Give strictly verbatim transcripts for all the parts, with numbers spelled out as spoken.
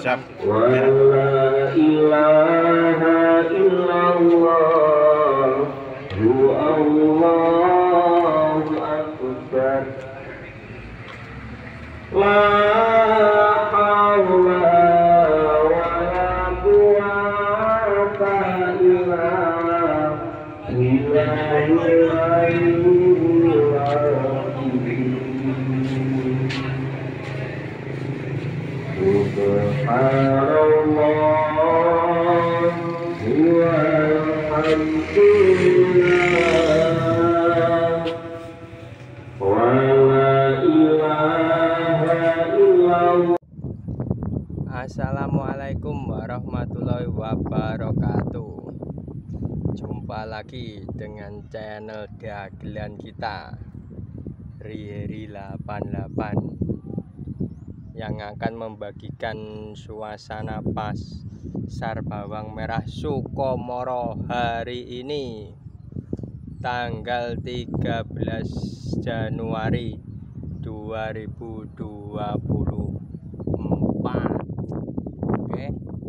Siap. Wa la ilaha illallah Allahu akbar. La haula wala quwwata illa billahil azim. Subhanallah walhamdulillah wa la ilaha illallah. Assalamualaikum warahmatullahi wabarakatuh. Jumpa lagi dengan channel dagelan kita Riheri delapan delapan yang akan membagikan suasana pasar bawang merah Sukomoro hari ini tanggal tiga belas Januari dua ribu dua puluh empat. Oke,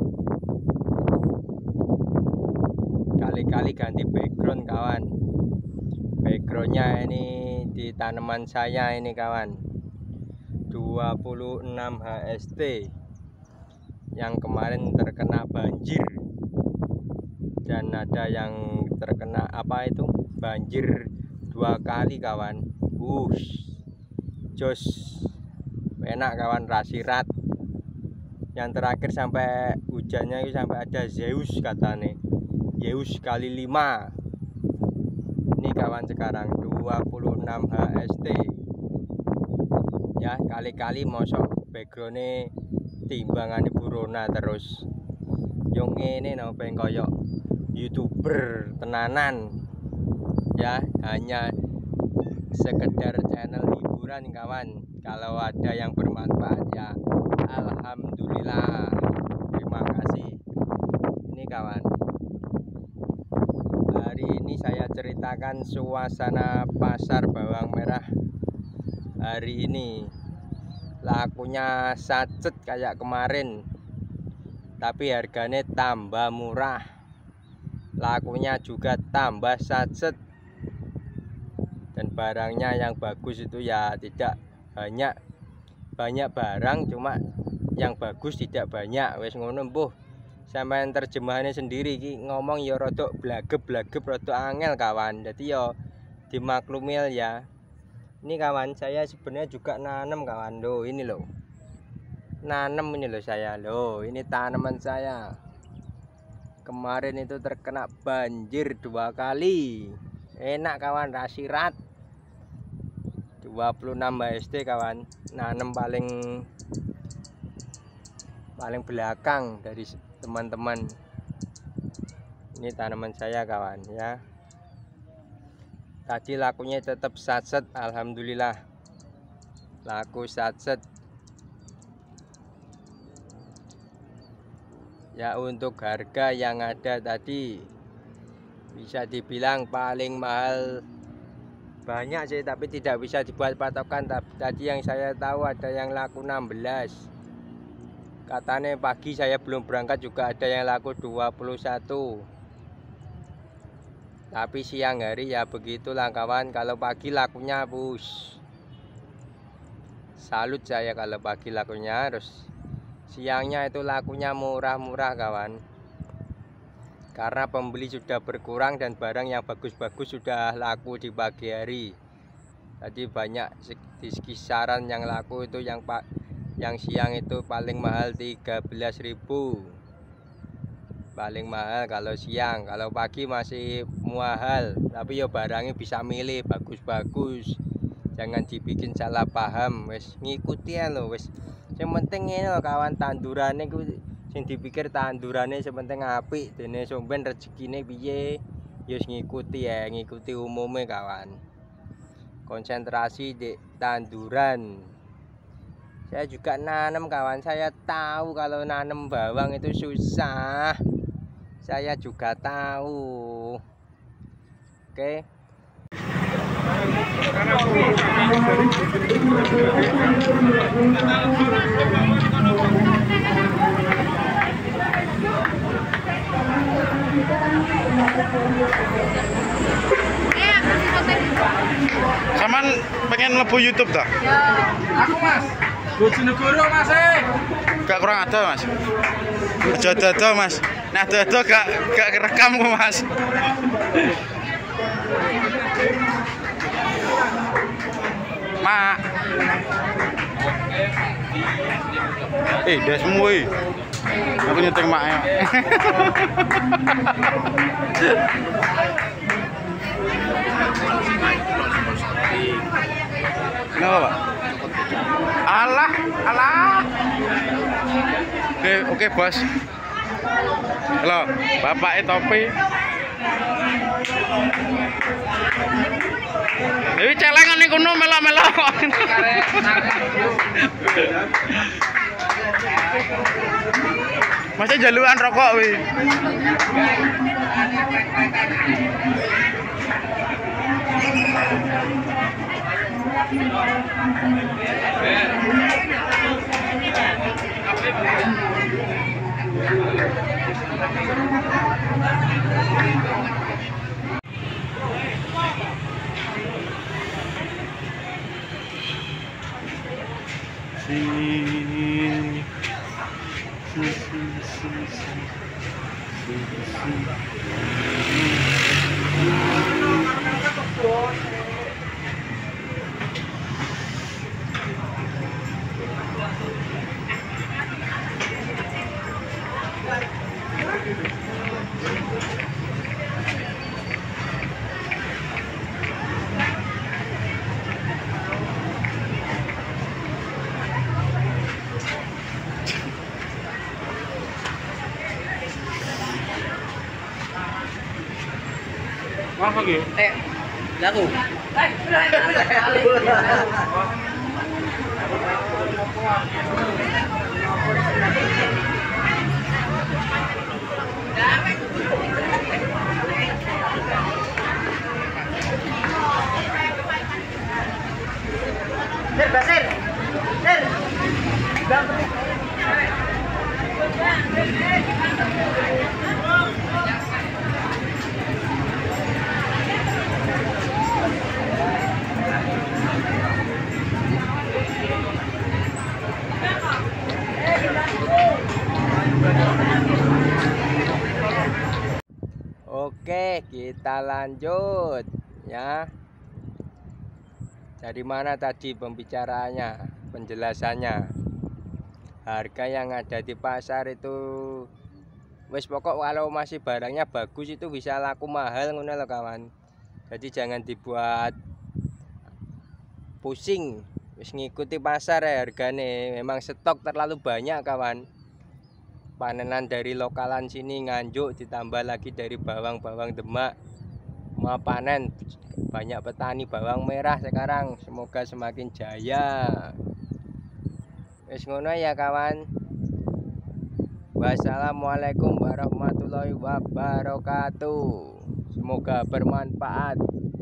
kali-kali ganti background kawan. Backgroundnya ini di tanaman saya ini kawan, dua puluh enam H S T yang kemarin terkena banjir, dan ada yang terkena apa itu banjir dua kali kawan. Wush, jos enak kawan, rasirat. Yang terakhir sampai hujannya itu sampai ada Zeus katanya, Zeus kali lima. Ini kawan sekarang dua puluh enam H S T ya, kali-kali mosok backgroundnya timbangan Burona terus yang ini no pengen koyok YouTuber tenanan ya, hanya sekedar channel hiburan kawan. Kalau ada yang bermanfaat ya alhamdulillah, terima kasih. Ini kawan, hari ini saya ceritakan suasana pasar bawang merah hari ini. Lakunya sacet kayak kemarin, tapi harganya tambah murah. Lakunya juga tambah sacet, dan barangnya yang bagus itu ya tidak banyak. Banyak barang, cuma yang bagus tidak banyak. Wes ngono mbuh, sampean terjemahannya sendiri ki ngomong ya rodok blagep-blagep, rodok angel kawan. Jadi yo dimaklumil ya. Ini kawan, saya sebenarnya juga nanam kawan. Loh ini loh, nanam ini loh saya. Loh ini tanaman saya kemarin itu terkena banjir dua kali. Enak kawan, rasirat. Dua puluh enam H S T kawan, nanam paling paling belakang dari teman-teman. Ini tanaman saya kawan ya. Tadi lakunya tetap sacet, alhamdulillah. Laku sacet. Ya, untuk harga yang ada tadi bisa dibilang paling mahal. Banyak sih, tapi tidak bisa dibuat patokan. Tadi yang saya tahu ada yang laku enam belas. Katanya pagi saya belum berangkat juga ada yang laku dua puluh satu. Tapi siang hari ya begitulah kawan. Kalau pagi lakunya bus, salut saya kalau pagi lakunya. Terus siangnya itu lakunya murah-murah kawan, karena pembeli sudah berkurang dan barang yang bagus-bagus sudah laku di pagi hari. Tadi banyak di kisaran yang laku itu yang pak yang siang itu paling mahal tiga belas ribu. Paling mahal kalau siang. Kalau pagi masih mahal, tapi ya barangnya bisa milih bagus-bagus. Jangan dibikin salah paham. Wes ngikuti ya lo wes. Yang penting ini loh kawan, tandurannya sing dipikir tandurannya sepenting apik, dene somben rezekine piye ya ngikuti ya, ngikuti umumnya kawan. Konsentrasi di tanduran. Saya juga nanam kawan, saya tahu kalau nanam bawang itu susah. Saya juga tahu. Oke. Saman pengen mlebu YouTube ta? Ya, aku Mas. Bojonegoro Mas. Gak kurang ada Mas. Jodoh-jodoh Mas. Nah jodoh gak gak kerekam kok Mas. Mak. Eh, udah semua. eh. Aku nyeting mak ya. Kenapa, Pak? Alah, alah. Oke, oke, Bos. Halo, Bapak e topi. Dewi celengan nih kuno melok-melok. Masa jaluan rokok wi. Apa gitu? Eh, laku. Sir, Basir. Sir. Bang. Oke, kita lanjut ya. Dari mana tadi pembicaraannya, penjelasannya? Harga yang ada di pasar itu wis pokok kalau masih barangnya bagus itu bisa laku mahal ngono lho kawan. Jadi jangan dibuat pusing wis ngikuti pasar ya hargane. Memang stok terlalu banyak kawan. Panenan dari lokalan sini Nganjuk ditambah lagi dari bawang-bawang Demak mau panen, banyak petani bawang merah sekarang. Semoga semakin jaya. Wis ngono ya kawan. Wassalamualaikum warahmatullahi wabarakatuh. Semoga bermanfaat.